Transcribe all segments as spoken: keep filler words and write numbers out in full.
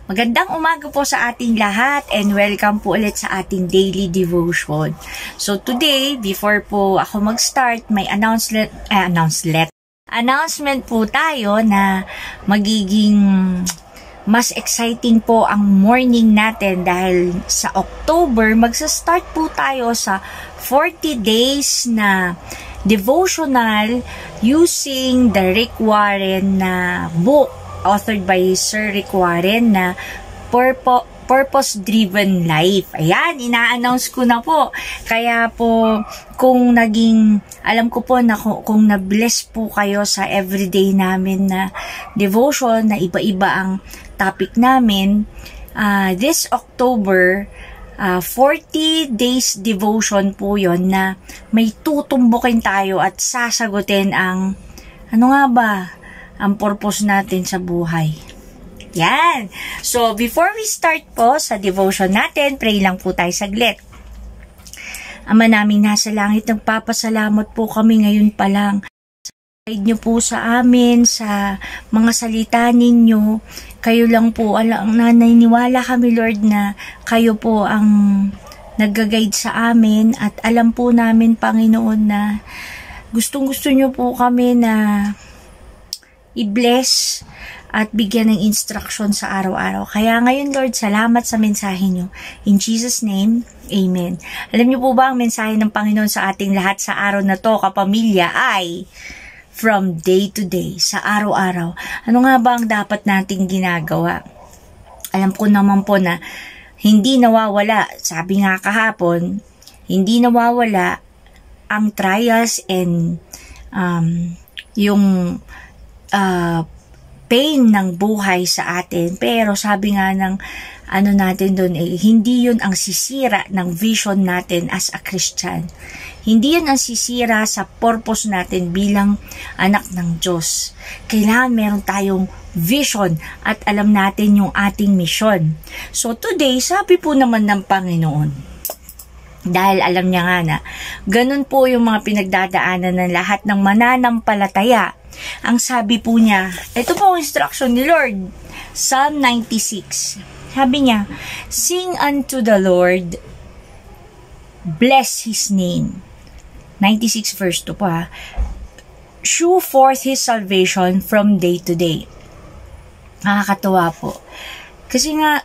Magandang umaga po sa ating lahat and welcome po ulit sa ating daily devotion. So today, before po ako mag-start, may announcement, eh, announcement, announcement po tayo na magiging mas exciting po ang morning natin dahil sa October, magsa-start po tayo sa forty days na devotional using the Rick Warren na book authored by Sir Rick Warren na Purpo, Purpose-Driven Life. Ayan, ina-announce ko na po. Kaya po, kung naging, alam ko po na kung, kung na-bless po kayo sa everyday namin na devotion, na iba-iba ang topic namin, uh, this October, uh, forty days devotion po yon na may tutumbukin tayo at sasagutin ang, ano nga ba, ang purpose natin sa buhay. Yan. So, before we start po sa devotion natin, pray lang po tayo saglit. Ama naming nasa langit, nagpapasalamat po kami ngayon pa lang. Guide niyo po sa amin, sa mga salita ninyo. Kayo lang po, alam, naniniwala kami, Lord, na kayo po ang nag-guide sa amin at alam po namin, Panginoon, na gustong-gusto niyo po kami na i-bless at bigyan ng instruction sa araw-araw. Kaya ngayon, Lord, salamat sa mensahe nyo. In Jesus' name, Amen. Alam niyo po ba ang mensahe ng Panginoon sa ating lahat sa araw na to, kapamilya, ay from day to day, sa araw-araw. Ano nga ba ang dapat nating ginagawa? Alam ko naman po na hindi nawawala, sabi nga kahapon, hindi nawawala ang trials and um, yung Uh, pain ng buhay sa atin, pero sabi nga ng ano natin doon, eh, hindi yun ang sisira ng vision natin as a Christian. Hindi yun ang sisira sa purpose natin bilang anak ng Diyos. Kailangan meron tayong vision at alam natin yung ating mission. So today, sabi po naman ng Panginoon, dahil alam niya nga na ganun po yung mga pinagdadaanan ng lahat ng mananampalataya. Ang sabi po niya, ito po ang instruction ni Lord, Psalm ninety-six. Sabi niya, sing unto the Lord, bless His name. ninety-six verse two po ha. Shew forth His salvation from day to day. Nakakatawa po. Kasi nga,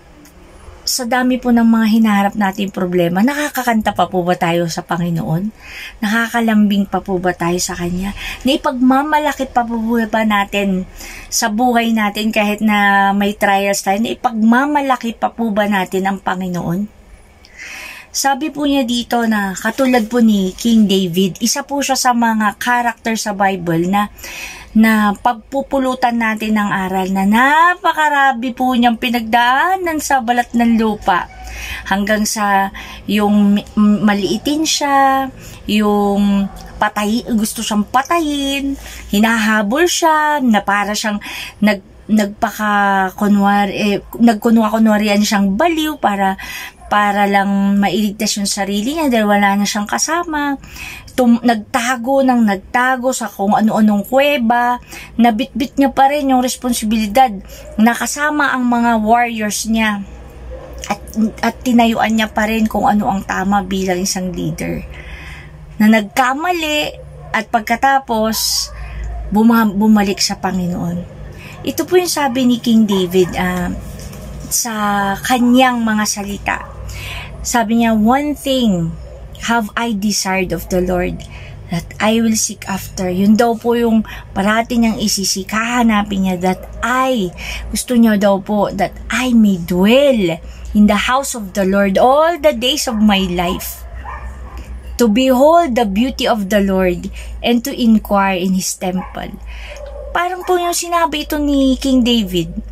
sa dami po ng mga hinaharap natin problema, nakakakanta pa po ba tayo sa Panginoon? Nakakalambing pa po ba tayo sa Kanya? Naipagmamalaki pa po ba natin sa buhay natin kahit na may trials tayo? Naipagmamalaki pa po ba natin ang Panginoon? Sabi po niya dito na katulad po ni King David, isa po siya sa mga character sa Bible na na pagpupulutan natin ng aral na napakarabi po niyang pinagdaanan sa balat ng lupa. Hanggang sa yung maliitin siya, yung patay, gusto siyang patayin, hinahabol siya, na para siyang nag, nagpaka kunwari, eh, nagkunwa-kunwarian siyang baliw para para lang mailigtas yung sarili niya dahil wala na siyang kasama. Tum- nagtago ng nagtago sa kung ano-anong kuweba, nabitbit niya pa rin yung responsibilidad, nakasama ang mga warriors niya at, at tinayuan niya pa rin kung ano ang tama bilang isang leader. Na nagkamali at pagkatapos buma- bumalik sa Panginoon. Ito po yung sabi ni King David uh, sa kanyang mga salita. Sabi niya, one thing have I desired of the Lord, that I will seek after. Yun daw po yung parati niyang isisik, hahanapin niya, that I, gusto niya daw po, that I may dwell in the house of the Lord all the days of my life, to behold the beauty of the Lord, and to inquire in His temple. Parang po yung sinabi ito ni King David.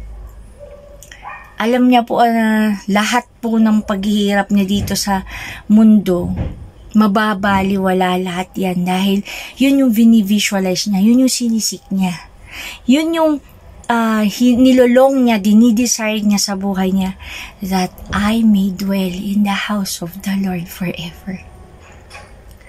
Alam niya po na uh, lahat po ng paghihirap niya dito sa mundo, mababaliwala lahat yan dahil yun yung vini-visualize niya, yun yung sinisik niya. Yun yung uh, nilolong niya, dinidesire niya sa buhay niya, that I may dwell in the house of the Lord forever.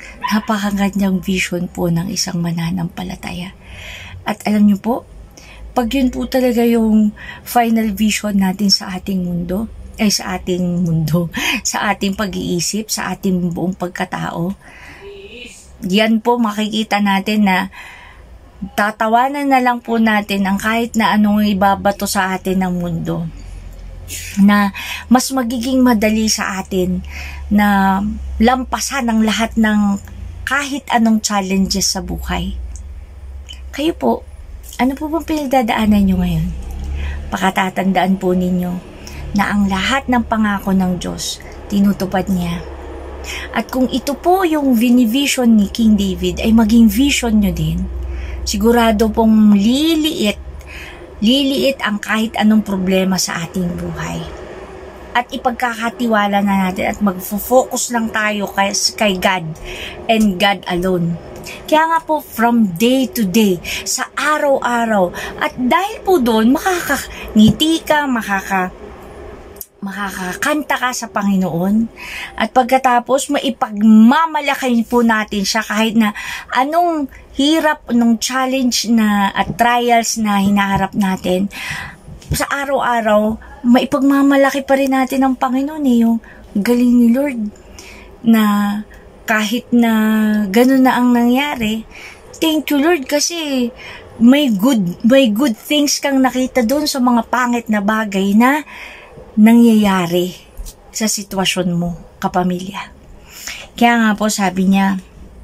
Napakagandang vision po ng isang mananampalataya. At alam niyo po, pag yun po talaga yung final vision natin sa ating mundo, ay sa ating mundo, sa ating pag-iisip, sa ating buong pagkatao, yan po makikita natin na tatawanan na lang po natin ang kahit na anong ibabato sa atin ng mundo, na mas magiging madali sa atin na lampasan ang lahat ng kahit anong challenges sa buhay. Kayo po, ano po bang pinagdadaanan nyo ngayon? Pakatatandaan po ninyo na ang lahat ng pangako ng Diyos, tinutupad niya. At kung ito po yung vinivision ni King David ay maging vision nyo din, sigurado pong liliit, liliit ang kahit anong problema sa ating buhay. At ipagkakatiwala na natin at mag-focus lang tayo kay, kay God and God alone. Kaya nga po, from day to day, sa araw-araw, at dahil po doon, makakangiti ka, makaka, makakakanta ka sa Panginoon, at pagkatapos, maipagmamalaki po natin siya kahit na anong hirap, anong challenge na at trials na hinaharap natin, sa araw-araw, maipagmamalaki pa rin natin ang Panginoon eh, yung galing ni Lord, na kahit na ganun na ang nangyari, thank you Lord kasi may good, may good things kang nakita doon sa mga pangit na bagay na nangyayari sa sitwasyon mo, kapamilya. Kaya nga po sabi niya,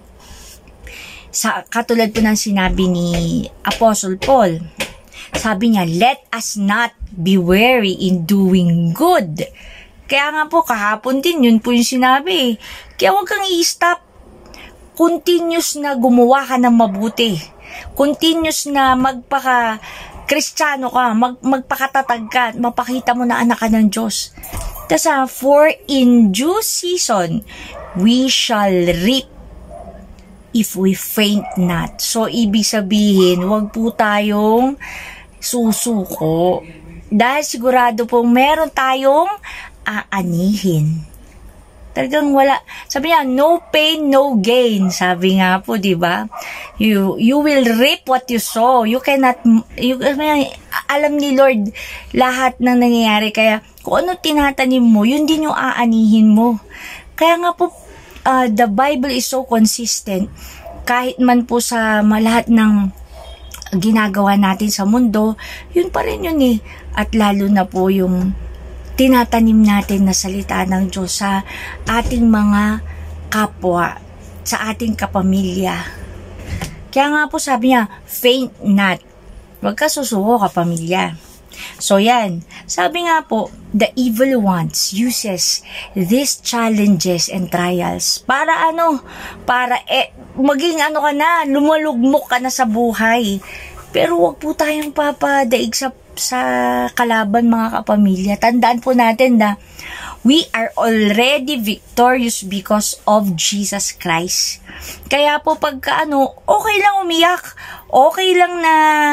sa katulad po ng sinabi ni Apostle Paul, sabi niya, let us not be weary in doing good. Kaya nga po, kahapon din, yun po yung sinabi. Kaya huwag kang i-stop. Continuous na gumawa ka ng mabuti. Continuous na magpaka-Kristiyano ka, mag magpakatatag ka, mapakita mo na anak ka ng Diyos. Kasi, for in due season, we shall reap if we faint not. So, ibig sabihin, huwag po tayong susuko. Dahil sigurado pong meron tayong aanihin. Talagang wala. Sabi niya, no pain, no gain. Sabi nga po, di ba? You, you will reap what you sow. You cannot, you, alam ni Lord lahat ng nangyayari. Kaya, kung ano tinatanim mo, yun din yung aanihin mo. Kaya nga po, uh, the Bible is so consistent. Kahit man po sa lahat ng ginagawa natin sa mundo, yun pa rin yun eh. At lalo na po yung tinatanim natin na salita ng Diyos sa ating mga kapwa, sa ating kapamilya. Kaya nga po sabi niya, faint not. Huwag ka susuko, kapamilya. So yan, sabi nga po, the evil ones uses these challenges and trials para ano, para eh, maging ano ka na, lumalugmok ka na sa buhay. Pero wag po tayong papadaig sa sa kalaban, mga kapamilya. Tandaan po natin na we are already victorious because of Jesus Christ. Kaya po pagka ano, okay lang umiyak, okay lang na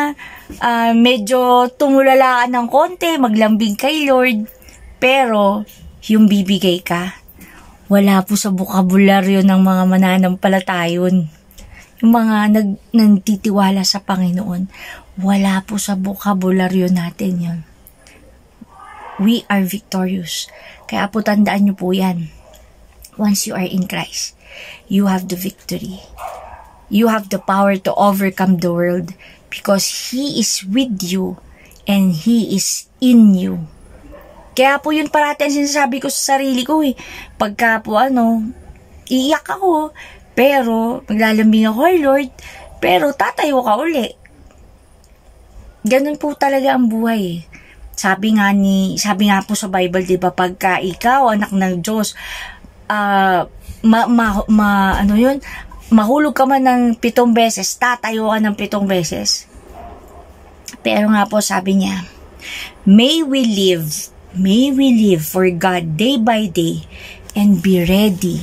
uh, medyo tumulala ka ng konti, maglambing kay Lord, pero yung bibigay ka, wala po sa bokabularyo ng mga mananampalatayon. Yung mga nag, nagtitiwala sa Panginoon, wala po sa bokabularyo natin yun. We are victorious. Kaya po tandaan nyo po yan. Once you are in Christ, you have the victory. You have the power to overcome the world because He is with you and He is in you. Kaya po yun parati ang sinasabi ko sa sarili ko eh. Pagka po ano, iiyak ako, pero maglalambing ako, hey Lord, pero tatayo ka uli. Ganun po talaga ang buhay eh. Sabi nga ni, sabi nga po sa Bible, di ba, pagka ikaw, anak ng Diyos, uh, ma, ma, ma, ano yun, mahulog ka man ng pitong beses, tatayo ka ng pitong beses. Pero nga po, sabi niya, may we live, may we live for God day by day, and be ready,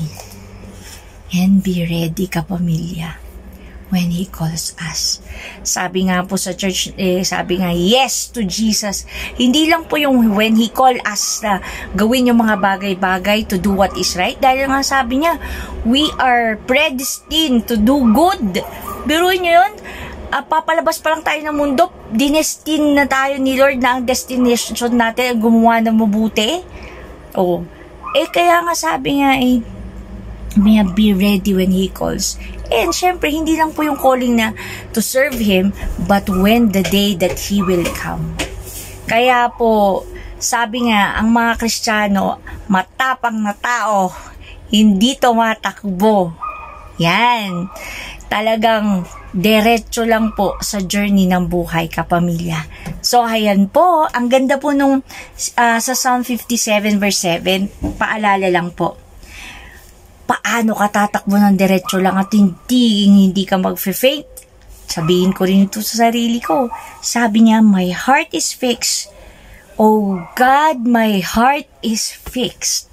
and be ready, kapamilya, when He calls us. Sabi nga po sa church, eh, sabi nga, yes to Jesus. Hindi lang po yung when He call us na gawin yung mga bagay-bagay to do what is right. Dahil nga sabi niya, we are predestined to do good. Biruin nyo yun, uh, papalabas pa lang tayo ng mundo, dinestin na tayo ni Lord na ang destination natin gumawa ng mabuti. Oh. Eh, kaya nga sabi nga eh, may be ready when He calls. And syempre, hindi lang po yung calling na to serve Him, but when the day that He will come. Kaya po, sabi nga, ang mga Kristiyano, matapang na tao, hindi tumatakbo. Yan. Talagang diretso lang po sa journey ng buhay, kapamilya. So, ayan po. Ang ganda po nung uh, sa Psalm fifty-seven verse seven, paalala lang po. Paano ka tatakbo ng diretso lang at hindi, hindi ka mag-faint? Sabihin ko rin ito sa sarili ko. Sabi niya, my heart is fixed. Oh God, my heart is fixed.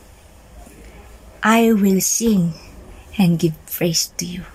I will sing and give praise to you.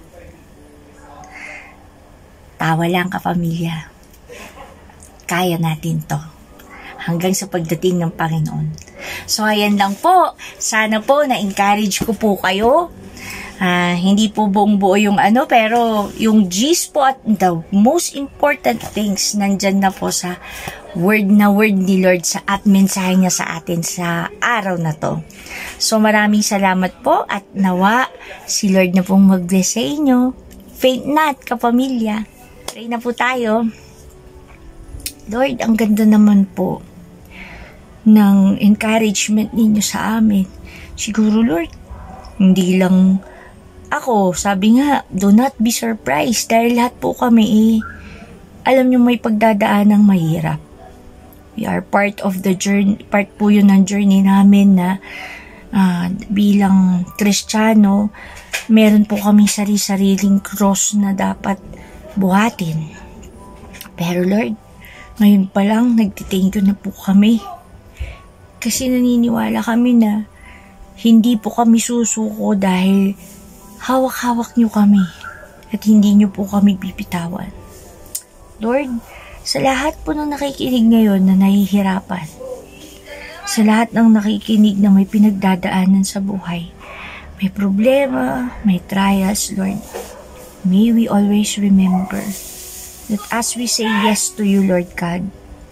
Tawa lang, kapamilya. Kaya natin to. Hanggang sa pagdating ng Panginoon. So, ayan lang po. Sana po na-encourage ko po kayo. Uh, hindi po buong buo yung ano, pero yung G's po at the most important things nandyan na po sa word na word ni Lord sa at mensahe niya sa atin sa araw na to. So, maraming salamat po at nawa si Lord na pong mag-bless sa inyo. Faint not, kapamilya. Pray na po tayo. Lord, ang ganda naman po ng encouragement ninyo sa amin. Siguro, Lord, hindi lang ako, sabi nga, do not be surprised dahil lahat po kami eh, alam nyo may pagdadaan ng mahirap. We are part of the journey, part po yun ng journey namin na uh, bilang Kristiyano, meron po kami sarili-sariling cross na dapat buhatin. Pero Lord, ngayon pa lang, nagtithank you na po kami. Kasi naniniwala kami na hindi po kami susuko dahil hawak-hawak nyo kami at hindi nyo po kami bibitawan. Lord, sa lahat po ng nakikinig ngayon na nahihirapan, sa lahat ng nakikinig na may pinagdadaanan sa buhay, may problema, may trials, Lord, may we always remember that as we say yes to you, Lord God,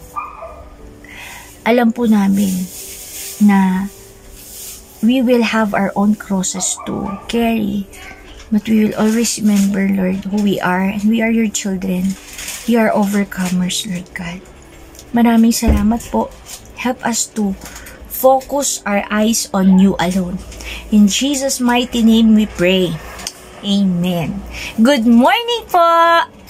alam po namin na we will have our own crosses to carry, but we will always remember, Lord, who we are, and we are your children. We are overcomers, Lord God. Maraming salamat po. Help us to focus our eyes on you alone. In Jesus' mighty name we pray. Amen. Good morning po!